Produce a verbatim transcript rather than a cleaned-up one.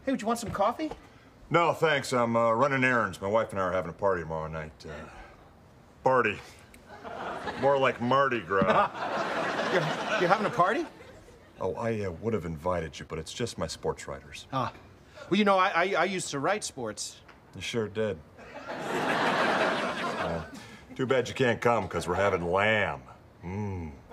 Hey, would you want some coffee? No, thanks. I'm uh, running errands. My wife and I are having a party tomorrow night. Uh, party. More like Mardi Gras. You're, you're having a party? Oh, I uh, would have invited you, but it's just my sports writers. Ah. Well, you know, I, I, I used to write sports. You sure did. uh, too bad you can't come, because we're having lamb. Mmm.